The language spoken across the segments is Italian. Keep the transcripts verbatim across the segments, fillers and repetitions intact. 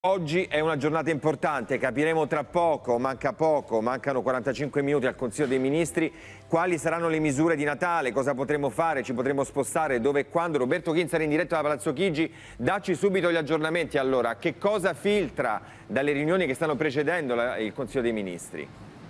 Oggi è una giornata importante, capiremo tra poco, manca poco, mancano quarantacinque minuti al Consiglio dei Ministri, quali saranno le misure di Natale, cosa potremo fare, ci potremo spostare, dove e quando. Roberto Chinzari in diretta da Palazzo Chigi, dacci subito gli aggiornamenti. Allora, che cosa filtra dalle riunioni che stanno precedendo la, il Consiglio dei Ministri?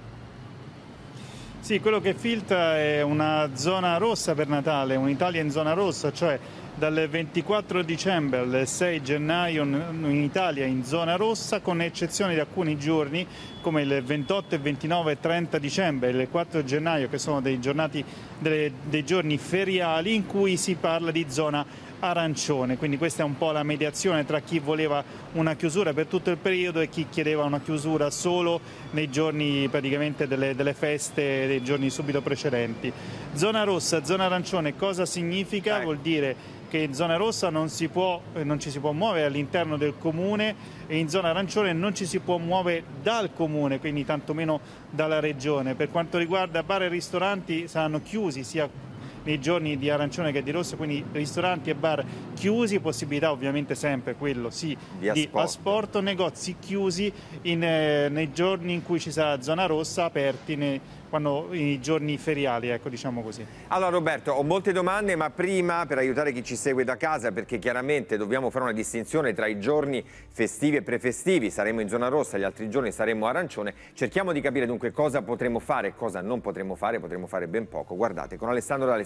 Sì, quello che filtra è una zona rossa per Natale, un'Italia in zona rossa, cioè dal ventiquattro dicembre al sei gennaio in Italia in zona rossa, con eccezione di alcuni giorni come il ventotto, ventinove e trenta dicembre e il quattro gennaio, che sono dei, giornati, delle, dei giorni feriali in cui si parla di zona arancione. Quindi questa è un po' la mediazione tra chi voleva una chiusura per tutto il periodo e chi chiedeva una chiusura solo nei giorni praticamente delle, delle feste, dei giorni subito precedenti. Zona rossa, zona arancione, cosa significa? Vuol dire che in zona rossa non, si può, non ci si può muovere all'interno del comune e in zona arancione non ci si può muovere dal comune, quindi tantomeno dalla regione. Per quanto riguarda bar e ristoranti, saranno chiusi sia nei giorni di arancione che di rosso, quindi ristoranti e bar chiusi, possibilità ovviamente sempre quello sì di asporto, di asporto negozi chiusi in, eh, nei giorni in cui ci sarà zona rossa, aperti nei, quando, i giorni feriali, ecco, diciamo così. Allora Roberto, ho molte domande, ma prima, per aiutare chi ci segue da casa, perché chiaramente dobbiamo fare una distinzione tra i giorni festivi e prefestivi, saremo in zona rossa, gli altri giorni saremo arancione, cerchiamo di capire dunque cosa potremo fare e cosa non potremo fare, potremo fare ben poco. Guardate, con Alessandro D'Alessandro.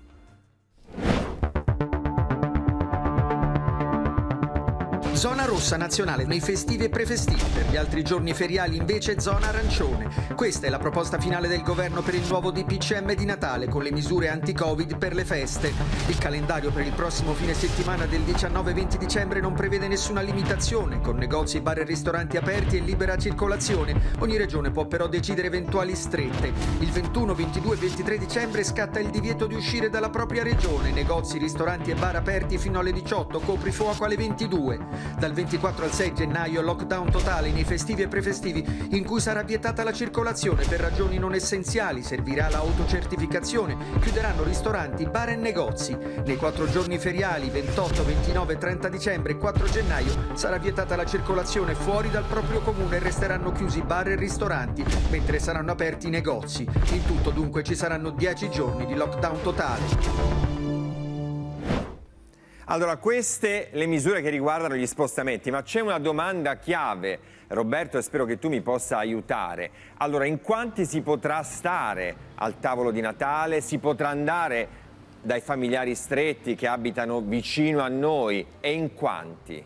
Zona rossa nazionale nei festivi e prefestivi, per gli altri giorni feriali invece zona arancione. Questa è la proposta finale del governo per il nuovo D P C M di Natale con le misure anti-Covid per le feste. Il calendario per il prossimo fine settimana del diciannove e venti dicembre non prevede nessuna limitazione, con negozi, bar e ristoranti aperti e libera circolazione. Ogni regione può però decidere eventuali strette. Il ventuno, ventidue e ventitré dicembre scatta il divieto di uscire dalla propria regione, negozi, ristoranti e bar aperti fino alle diciotto, coprifuoco alle ventidue. Dal ventiquattro al sei gennaio lockdown totale nei festivi e prefestivi in cui sarà vietata la circolazione per ragioni non essenziali, servirà l'autocertificazione, chiuderanno ristoranti, bar e negozi. Nei quattro giorni feriali ventotto, ventinove e trenta dicembre e quattro gennaio sarà vietata la circolazione fuori dal proprio comune e resteranno chiusi bar e ristoranti, mentre saranno aperti i negozi. In tutto dunque ci saranno dieci giorni di lockdown totale. Allora, queste le misure che riguardano gli spostamenti, ma c'è una domanda chiave, Roberto, e spero che tu mi possa aiutare. Allora, in quanti si potrà stare al tavolo di Natale? Si potrà andare dai familiari stretti che abitano vicino a noi e in quanti?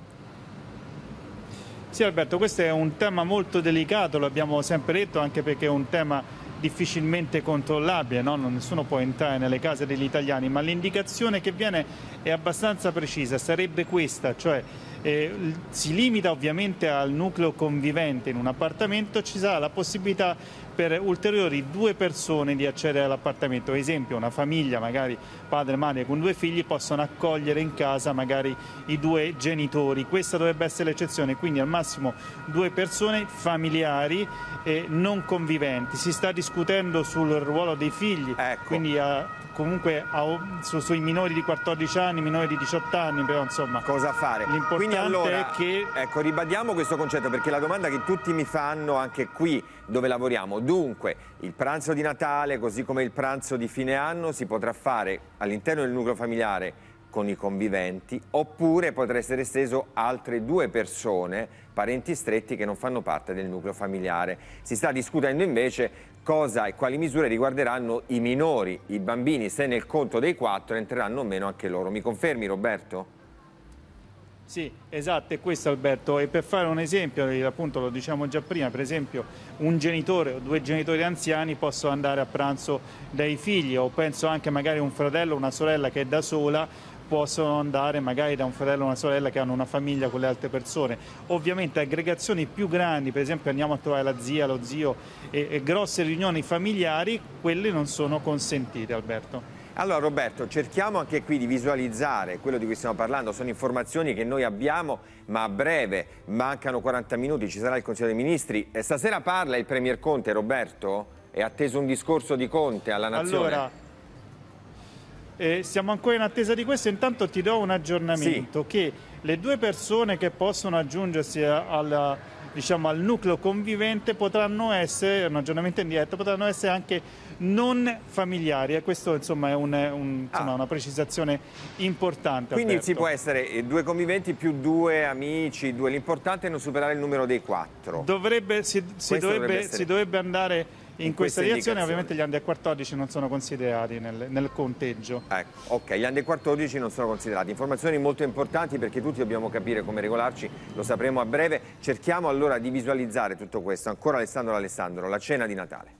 Sì Alberto, questo è un tema molto delicato, l'abbiamo sempre detto, anche perché è un tema difficilmente controllabile, no? Nessuno può entrare nelle case degli italiani, ma l'indicazione che viene è abbastanza precisa, sarebbe questa, cioè eh, si limita ovviamente al nucleo convivente in un appartamento, ci sarà la possibilità per ulteriori due persone di accedere all'appartamento. Ad esempio una famiglia, magari padre e madre con due figli, possono accogliere in casa magari i due genitori. Questa dovrebbe essere l'eccezione, quindi al massimo due persone familiari e non conviventi. Si sta discutendo sul ruolo dei figli, ecco. quindi a, comunque a, su, sui minori di quattordici anni, minori di diciotto anni, però insomma cosa fare? L'importante allora, è che... Ecco, ribadiamo questo concetto, perché la domanda che tutti mi fanno anche qui dove lavoriamo, dunque il pranzo di Natale così come il pranzo di fine anno si potrà fare all'interno del nucleo familiare con i conviventi, oppure potrà essere esteso a altre due persone, parenti stretti che non fanno parte del nucleo familiare. Si sta discutendo invece cosa e quali misure riguarderanno i minori, i bambini, se nel conto dei quattro entreranno o meno anche loro. Mi confermi, Roberto? Sì, esatto, è questo Alberto, e per fare un esempio, appunto lo diciamo già prima, per esempio un genitore o due genitori anziani possono andare a pranzo dai figli, o penso anche magari un fratello o una sorella che è da sola possono andare magari da un fratello o una sorella che hanno una famiglia con le altre persone. Ovviamente aggregazioni più grandi, per esempio andiamo a trovare la zia, lo zio, e, e grosse riunioni familiari, quelle non sono consentite, Alberto. Allora Roberto, cerchiamo anche qui di visualizzare quello di cui stiamo parlando, sono informazioni che noi abbiamo, ma a breve, mancano quaranta minuti, ci sarà il Consiglio dei Ministri. E stasera parla il Premier Conte, Roberto? È atteso un discorso di Conte alla Nazione? Allora, Eh, siamo ancora in attesa di questo, intanto ti do un aggiornamento, sì. Che le due persone che possono aggiungersi alla, diciamo, al nucleo convivente potranno essere, un aggiornamento in diretta, potranno essere anche non familiari, e questo insomma è un, un, insomma, ah. una precisazione importante. Quindi Alberto. Si può essere due conviventi più due amici, due, l'importante è non superare il numero dei quattro. Dovrebbe, si, si, dovrebbe, dovrebbe si dovrebbe andare in, in questa direzione. Ovviamente gli under quattordici non sono considerati nel, nel conteggio. Ecco, ok, gli under quattordici non sono considerati. Informazioni molto importanti perché tutti dobbiamo capire come regolarci, lo sapremo a breve. Cerchiamo allora di visualizzare tutto questo. Ancora Alessandro Alessandro, la cena di Natale.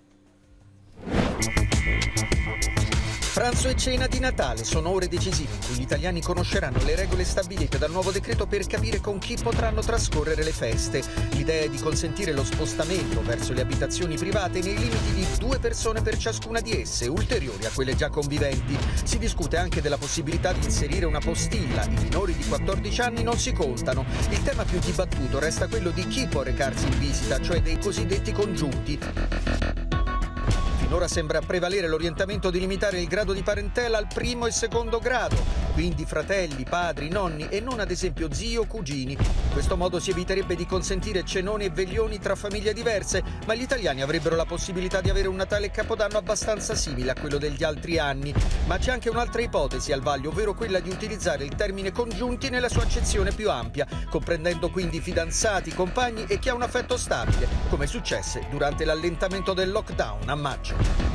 Pranzo e cena di Natale sono ore decisive in cui gli italiani conosceranno le regole stabilite dal nuovo decreto per capire con chi potranno trascorrere le feste. L'idea è di consentire lo spostamento verso le abitazioni private nei limiti di due persone per ciascuna di esse, ulteriori a quelle già conviventi. Si discute anche della possibilità di inserire una postilla. I minori di quattordici anni non si contano. Il tema più dibattuto resta quello di chi può recarsi in visita, cioè dei cosiddetti congiunti. Finora sembra prevalere l'orientamento di limitare il grado di parentela al primo e secondo grado, quindi fratelli, padri, nonni e non ad esempio zii o cugini. In questo modo si eviterebbe di consentire cenoni e veglioni tra famiglie diverse, ma gli italiani avrebbero la possibilità di avere un Natale e Capodanno abbastanza simile a quello degli altri anni. Ma c'è anche un'altra ipotesi al vaglio, ovvero quella di utilizzare il termine congiunti nella sua accezione più ampia, comprendendo quindi fidanzati, compagni e chi ha un affetto stabile, come successe durante l'allentamento del lockdown a maggio.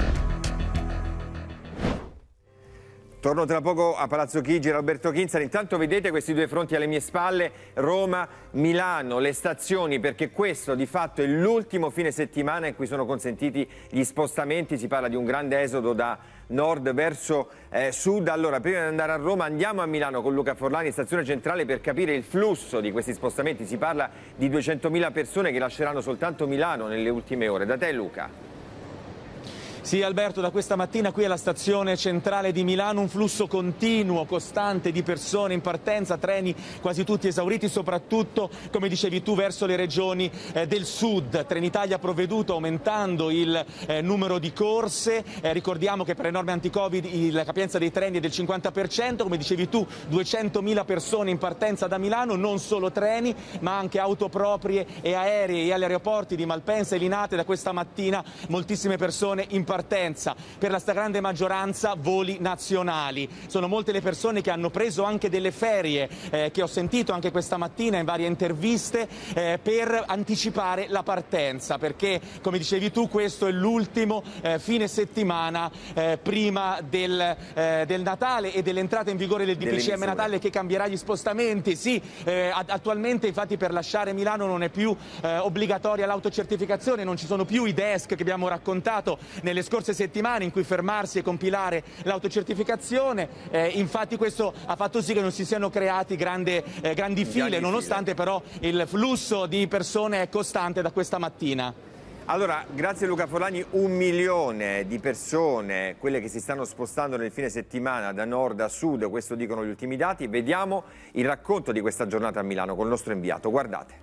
Torno tra poco a Palazzo Chigi, Roberto Kinzler. Intanto vedete questi due fronti alle mie spalle, Roma, Milano, le stazioni, perché questo di fatto è l'ultimo fine settimana in cui sono consentiti gli spostamenti. Si parla di un grande esodo da nord verso eh, sud. Allora, prima di andare a Roma andiamo a Milano con Luca Forlani, stazione centrale, per capire il flusso di questi spostamenti. Si parla di duecentomila persone che lasceranno soltanto Milano nelle ultime ore. Da te Luca. Sì Alberto, da questa mattina qui alla stazione centrale di Milano un flusso continuo, costante di persone in partenza, treni quasi tutti esauriti, soprattutto come dicevi tu verso le regioni eh, del sud. Trenitalia ha provveduto aumentando il eh, numero di corse, eh, ricordiamo che per le norme anti-Covid la capienza dei treni è del cinquanta per cento, come dicevi tu duecentomila persone in partenza da Milano, non solo treni ma anche auto proprie e aerei, e agli aeroporti di Malpensa e Linate da questa mattina moltissime persone in partenza. Partenza, per la stragrande maggioranza voli nazionali. Sono molte le persone che hanno preso anche delle ferie, eh, che ho sentito anche questa mattina in varie interviste, eh, per anticipare la partenza, perché come dicevi tu questo è l'ultimo eh, fine settimana eh, prima del, eh, del Natale e dell'entrata in vigore del D P C M Natale che cambierà gli spostamenti. Sì, eh, attualmente infatti per lasciare Milano non è più eh, obbligatoria l'autocertificazione, non ci sono più i desk che abbiamo raccontato nelle scorse settimane in cui fermarsi e compilare l'autocertificazione. Eh, infatti questo ha fatto sì che non si siano creati grande, eh, grandi file, nonostante però il flusso di persone è costante da questa mattina. Allora, grazie Luca Forlani, un milione di persone, quelle che si stanno spostando nel fine settimana da nord a sud, questo dicono gli ultimi dati. Vediamo il racconto di questa giornata a Milano con il nostro inviato, guardate.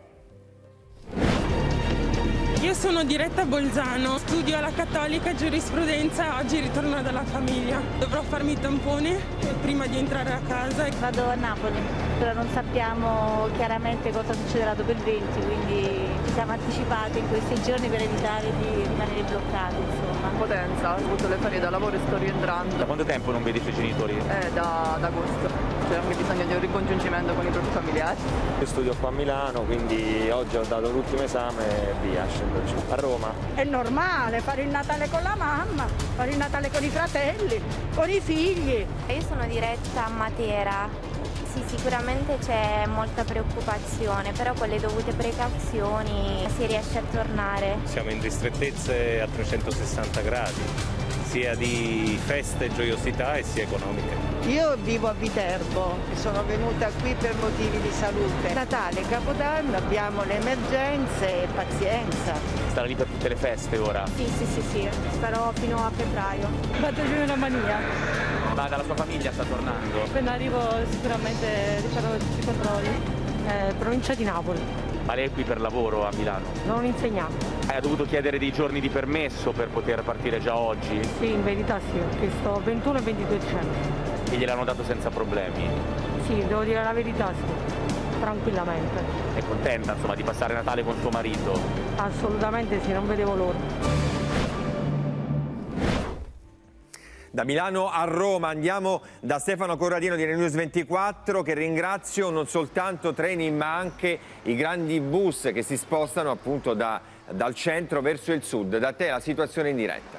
Io sono Diretta Bolzano, studio alla Cattolica giurisprudenza e oggi ritorno dalla famiglia. Dovrò farmi i tamponi prima di entrare a casa. Vado a Napoli, però non sappiamo chiaramente cosa succederà dopo il venti, quindi ci siamo anticipati in questi giorni per evitare di rimanere bloccati. Insomma. Potenza, ho avuto le ferie da lavoro e sto rientrando. Da quanto tempo non vedi i tuoi genitori? Eh, da, da agosto. C'è anche bisogno di un ricongiungimento con i propri familiari. Io studio qua a Milano, quindi oggi ho dato l'ultimo esame e via, scendo giù. A Roma. È normale fare il Natale con la mamma, fare il Natale con i fratelli, con i figli. Io sono diretta a Matera. Sì, sicuramente c'è molta preoccupazione, però con le dovute precauzioni si riesce a tornare. Siamo in ristrettezze a trecentosessanta gradi, sia di feste e gioiosità e sia economiche. Io vivo a Viterbo e sono venuta qui per motivi di salute. Natale, Capodanno, abbiamo le emergenze e pazienza. Starà lì per tutte le feste ora? Sì, sì, sì, sì, starò fino a febbraio. Vado giù in Romania. Ma dalla sua famiglia sta tornando? Appena arrivo sicuramente rifarò tutti i controlli. Eh, provincia di Napoli. Ma lei è qui per lavoro a Milano? Non insegnante. Ha dovuto chiedere dei giorni di permesso per poter partire già oggi? Sì, in verità sì, ho chiesto ventuno e ventidue dicembre. e gliel'hanno dato senza problemi? Sì, devo dire la verità, sì, tranquillamente. È contenta insomma di passare Natale con suo marito? Assolutamente sì, non vedevo l'ora. Da Milano a Roma andiamo da Stefano Corradino di News ventiquattro, che ringrazio. Non soltanto treni ma anche i grandi bus che si spostano appunto da, dal centro verso il sud. Da te la situazione in diretta.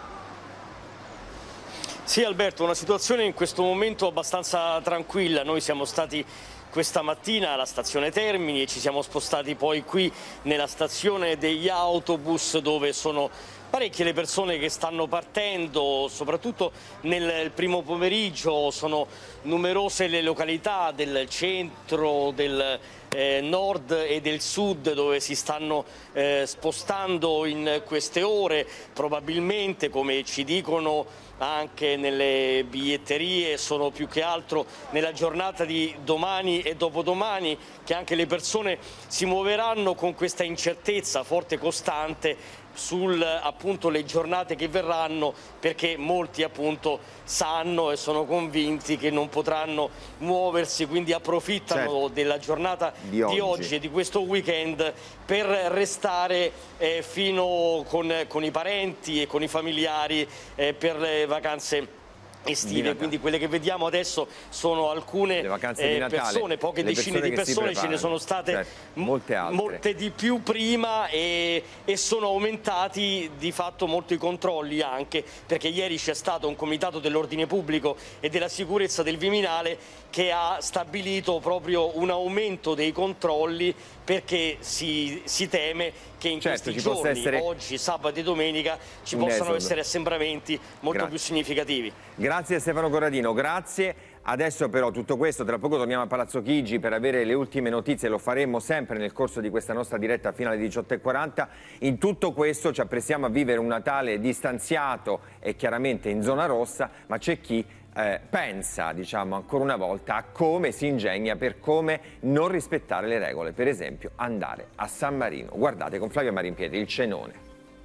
Sì Alberto, una situazione in questo momento abbastanza tranquilla. Noi siamo stati questa mattina alla stazione Termini e ci siamo spostati poi qui nella stazione degli autobus, dove sono parecchie le persone che stanno partendo, soprattutto nel primo pomeriggio. Sono numerose le località del centro, del eh, nord e del sud dove si stanno eh, spostando in queste ore. Probabilmente, come ci dicono anche nelle biglietterie, sono più che altro nella giornata di domani e dopodomani che anche le persone si muoveranno con questa incertezza forte e costante sul appunto le giornate che verranno, perché molti appunto sanno e sono convinti che non potranno muoversi, quindi approfittano certo. della giornata di oggi. di oggi e di questo weekend per restare eh, fino con, con i parenti e con i familiari eh, per le vacanze estive. Quindi quelle che vediamo adesso sono alcune eh, persone, poche le decine persone di persone, ce ne sono state certo, molte, altre. molte di più prima e, e sono aumentati di fatto molto i controlli, anche perché ieri c'è stato un comitato dell'ordine pubblico e della sicurezza del Viminale che ha stabilito proprio un aumento dei controlli, perché si, si teme che in certo, questi giorni, essere... oggi, sabato e domenica, ci possano esodo. essere assembramenti molto Grazie. più significativi. Grazie Stefano Corradino, grazie. Adesso però tutto questo, tra poco torniamo a Palazzo Chigi per avere le ultime notizie, lo faremo sempre nel corso di questa nostra diretta fino alle diciotto e quaranta. In tutto questo ci apprestiamo a vivere un Natale distanziato e chiaramente in zona rossa, ma c'è chi eh, pensa, diciamo ancora una volta, a come si ingegna per come non rispettare le regole, per esempio andare a San Marino. Guardate con Flavia Marimpietri il cenone.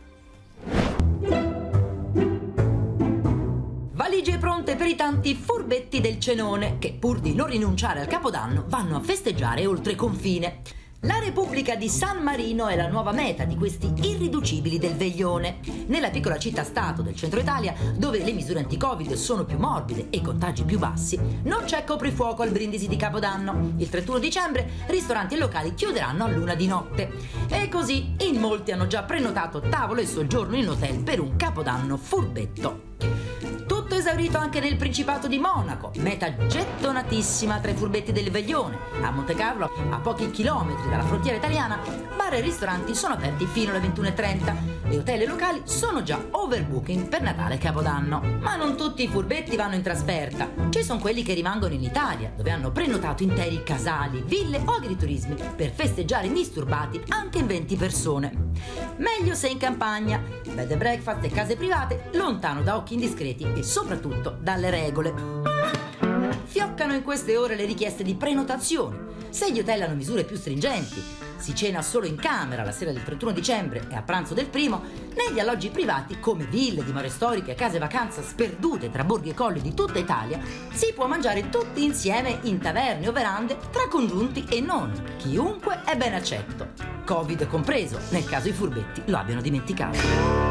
Valigie pronte per i tanti furbetti del cenone che, pur di non rinunciare al Capodanno, vanno a festeggiare oltre confine. La Repubblica di San Marino è la nuova meta di questi irriducibili del veglione. Nella piccola città-stato del centro Italia, dove le misure anti-Covid sono più morbide e i contagi più bassi, non c'è coprifuoco al brindisi di Capodanno. Il trentuno dicembre ristoranti e locali chiuderanno a luna di notte. E così in molti hanno già prenotato tavolo e soggiorno in hotel per un Capodanno furbetto. Tutto esaurito anche nel Principato di Monaco, meta gettonatissima tra i furbetti del veglione. A Monte Carlo, a pochi chilometri dalla frontiera italiana, bar e ristoranti sono aperti fino alle ventuno e trenta e hotel e locali sono già overbooking per Natale e Capodanno. Ma non tutti i furbetti vanno in trasferta. Ci sono quelli che rimangono in Italia, dove hanno prenotato interi casali, ville o agriturismi per festeggiare indisturbati anche in venti persone. Meglio se in campagna, bed and breakfast e case private, lontano da occhi indiscreti e soprattutto dalle regole. Fioccano in queste ore le richieste di prenotazioni. Se gli hotel hanno misure più stringenti, si cena solo in camera la sera del trentuno dicembre e a pranzo del primo, negli alloggi privati come ville, dimore storiche, case vacanza sperdute tra borghi e colli di tutta Italia, si può mangiare tutti insieme in taverne o verande tra congiunti e non. Chiunque è ben accetto, Covid compreso, nel caso i furbetti lo abbiano dimenticato.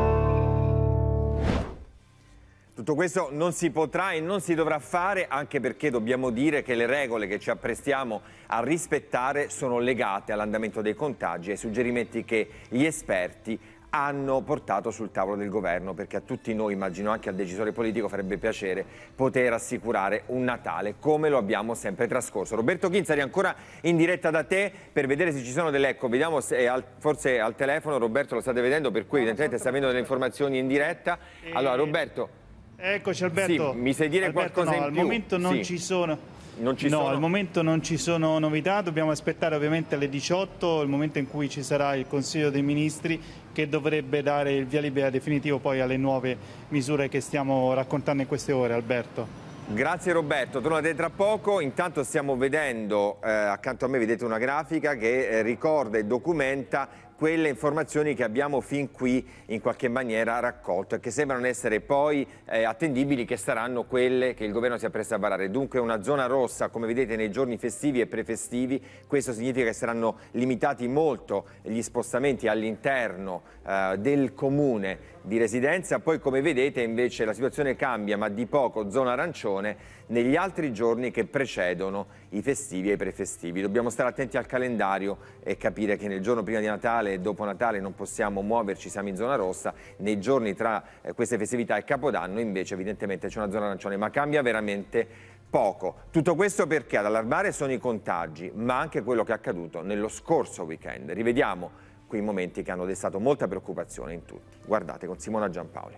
Tutto questo non si potrà e non si dovrà fare, anche perché dobbiamo dire che le regole che ci apprestiamo a rispettare sono legate all'andamento dei contagi e ai suggerimenti che gli esperti hanno portato sul tavolo del governo, perché a tutti noi, immagino anche al decisore politico, farebbe piacere poter assicurare un Natale come lo abbiamo sempre trascorso. Roberto Chinzari, ancora in diretta da te per vedere se ci sono delle... Ecco, vediamo se è al, forse al telefono, Roberto lo state vedendo, per cui evidentemente sta avendo delle informazioni in diretta. Allora Roberto... Eccoci Alberto. Sì, mi sai dire Alberto, qualcosa no, in più? Al momento non sì. ci sono. Non ci no, sono? al momento non ci sono novità, dobbiamo aspettare ovviamente alle diciotto, il momento in cui ci sarà il Consiglio dei Ministri che dovrebbe dare il via libera definitivo poi alle nuove misure che stiamo raccontando in queste ore, Alberto. Grazie Roberto, tornate tra poco. Intanto stiamo vedendo, eh, accanto a me vedete una grafica che eh, ricorda e documenta quelle informazioni che abbiamo fin qui in qualche maniera raccolto e che sembrano essere poi eh, attendibili, che saranno quelle che il governo si appresta a varare. Dunque una zona rossa, come vedete, nei giorni festivi e prefestivi. Questo significa che saranno limitati molto gli spostamenti all'interno eh, del comune di residenza. Poi, come vedete, invece la situazione cambia, ma di poco, zona arancione negli altri giorni che precedono i festivi e i prefestivi. Dobbiamo stare attenti al calendario e capire che nel giorno prima di Natale e dopo Natale non possiamo muoverci, siamo in zona rossa. Nei giorni tra eh, queste festività e Capodanno invece evidentemente c'è una zona arancione, ma cambia veramente poco. Tutto questo perché ad allarmare sono i contagi, ma anche quello che è accaduto nello scorso weekend. Rivediamo quei momenti che hanno destato molta preoccupazione in tutti. Guardate con Simona Giampaoli.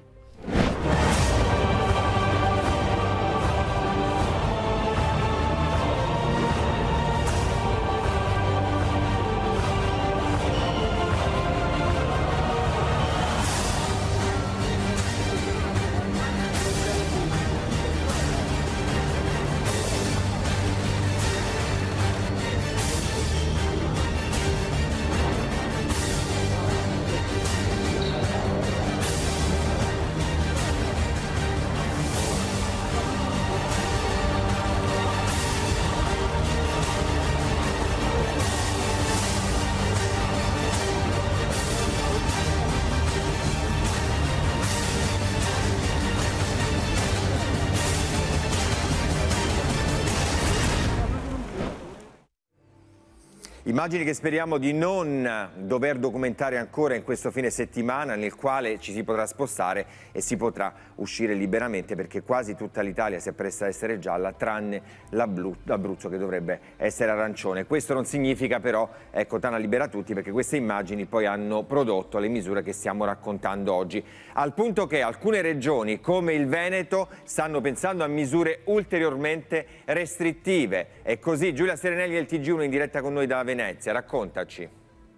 Immagini che speriamo di non dover documentare ancora in questo fine settimana, nel quale ci si potrà spostare e si potrà uscire liberamente, perché quasi tutta l'Italia si appresta a essere gialla, tranne l'Abruzzo che dovrebbe essere arancione. Questo non significa però, ecco, Tana libera tutti, perché queste immagini poi hanno prodotto le misure che stiamo raccontando oggi, al punto che alcune regioni come il Veneto stanno pensando a misure ulteriormente restrittive. E così Giulia Serenelli del T G uno in diretta con noi da Venezia. Venezia, raccontaci.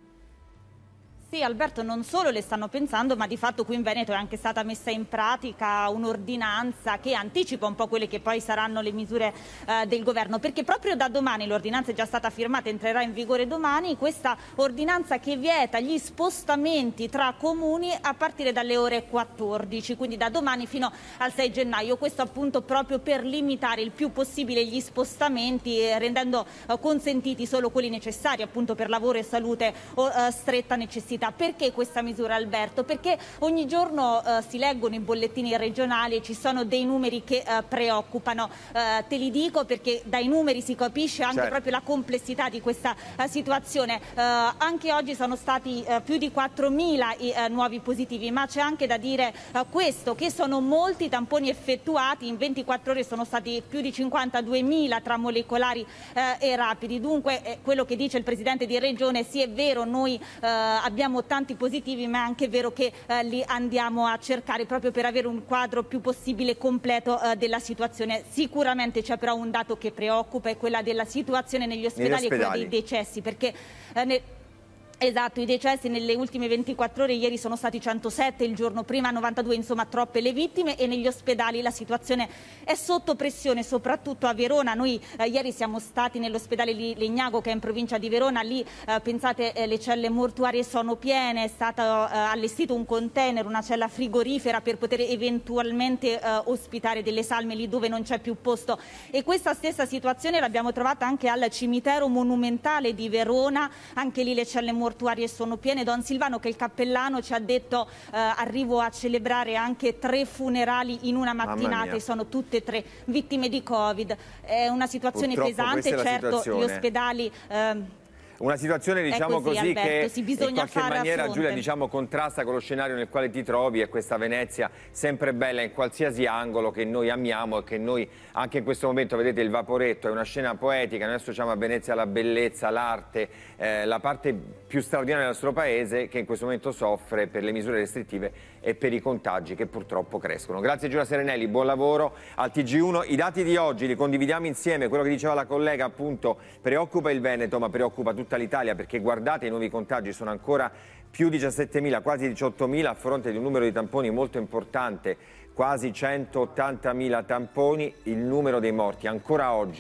Sì, Alberto, non solo le stanno pensando, ma di fatto qui in Veneto è anche stata messa in pratica un'ordinanza che anticipa un po' quelle che poi saranno le misure eh, del governo, perché proprio da domani, l'ordinanza è già stata firmata, entrerà in vigore domani, questa ordinanza che vieta gli spostamenti tra comuni a partire dalle ore quattordici, quindi da domani fino al sei gennaio, questo appunto proprio per limitare il più possibile gli spostamenti, eh, rendendo eh, consentiti solo quelli necessari appunto per lavoro e salute o eh, stretta necessità. Perché questa misura, Alberto? Perché ogni giorno eh, si leggono i bollettini regionali e ci sono dei numeri che eh, preoccupano. Eh, te li dico perché dai numeri si capisce anche certo. proprio la complessità di questa eh, situazione. Eh, anche oggi sono stati eh, più di quattromila i eh, nuovi positivi, ma c'è anche da dire eh, questo, che sono molti tamponi effettuati, in ventiquattro ore sono stati più di cinquantaduemila tra molecolari eh, e rapidi. Dunque eh, quello che dice il Presidente di Regione, sì è vero, noi eh, abbiamo tanti positivi, ma è anche vero che eh, li andiamo a cercare proprio per avere un quadro più possibile completo eh, della situazione. Sicuramente c'è però un dato che preoccupa, è quella della situazione negli ospedali, negli ospedali. e quella dei decessi, perché eh, ne... Esatto, i decessi nelle ultime ventiquattro ore, ieri sono stati centosette, il giorno prima novantadue, insomma troppe le vittime, e negli ospedali la situazione è sotto pressione, soprattutto a Verona. Noi eh, ieri siamo stati nell'ospedale Legnago, che è in provincia di Verona, lì eh, pensate eh, le celle mortuarie sono piene, è stato eh, allestito un container, una cella frigorifera per poter eventualmente eh, ospitare delle salme lì dove non c'è più posto, e questa stessa situazione l'abbiamo trovata anche al cimitero monumentale di Verona, anche lì le celle mortuarie mortuarie sono piene. Don Silvano, che è il cappellano, ci ha detto eh, arrivo a celebrare anche tre funerali in una mattinata e sono tutte e tre vittime di Covid. È una situazione Purtroppo pesante, certo situazione. Gli ospedali... Eh, Una situazione, diciamo così, così, Alberto, che in qualche maniera, fronte. Giulia, diciamo, contrasta con lo scenario nel quale ti trovi, e questa Venezia sempre bella in qualsiasi angolo, che noi amiamo e che noi anche in questo momento, vedete il vaporetto, è una scena poetica. Noi associamo a Venezia la bellezza, l'arte, eh, la parte più straordinaria del nostro paese, che in questo momento soffre per le misure restrittive e per i contagi che purtroppo crescono. Grazie Giulia Serenelli, buon lavoro al T G uno. I dati di oggi li condividiamo insieme, quello che diceva la collega, appunto, preoccupa il Veneto ma preoccupa tutta l'Italia, perché guardate, i nuovi contagi sono ancora più diciassettemila, quasi diciottomila, a fronte di un numero di tamponi molto importante, quasi centottantamila tamponi. Il numero dei morti ancora oggi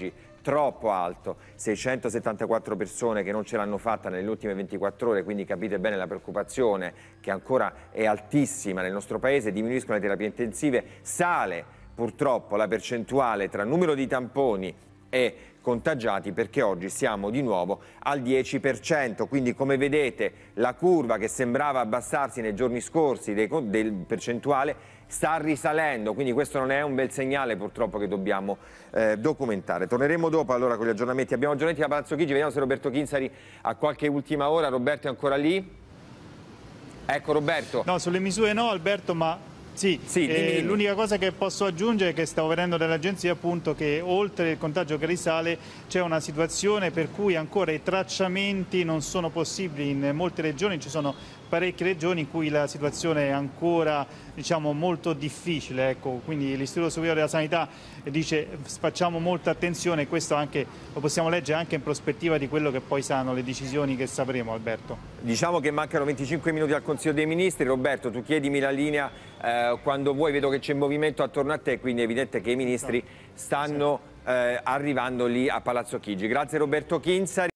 troppo alto, seicentosettantaquattro persone che non ce l'hanno fatta nelle ultime ventiquattro ore, quindi capite bene la preoccupazione che ancora è altissima nel nostro paese, diminuiscono le terapie intensive, sale purtroppo la percentuale tra numero di tamponi e contagiati, perché oggi siamo di nuovo al dieci per cento, quindi come vedete la curva che sembrava abbassarsi nei giorni scorsi dei, del percentuale sta risalendo, quindi questo non è un bel segnale purtroppo che dobbiamo eh, documentare. Torneremo dopo allora con gli aggiornamenti. Abbiamo aggiornamenti da Palazzo Chigi, vediamo se Roberto Chinsari ha qualche ultima ora. Roberto è ancora lì? Ecco Roberto. No, sulle misure no Alberto, ma sì, sì eh, l'unica cosa che posso aggiungere è che stavo vedendo dall'agenzia appunto che oltre il contagio che risale c'è una situazione per cui ancora i tracciamenti non sono possibili in molte regioni, ci sono parecchie regioni in cui la situazione è ancora diciamo molto difficile, ecco, quindi l'Istituto Superiore della Sanità dice facciamo molta attenzione e questo anche lo possiamo leggere anche in prospettiva di quello che poi saranno le decisioni che sapremo. Alberto. Diciamo che mancano venticinque minuti al Consiglio dei Ministri. Roberto, tu chiedimi la linea eh, quando vuoi, vedo che c'è movimento attorno a te, quindi è evidente che i ministri stanno eh, arrivando lì a Palazzo Chigi. Grazie Roberto Chinsari.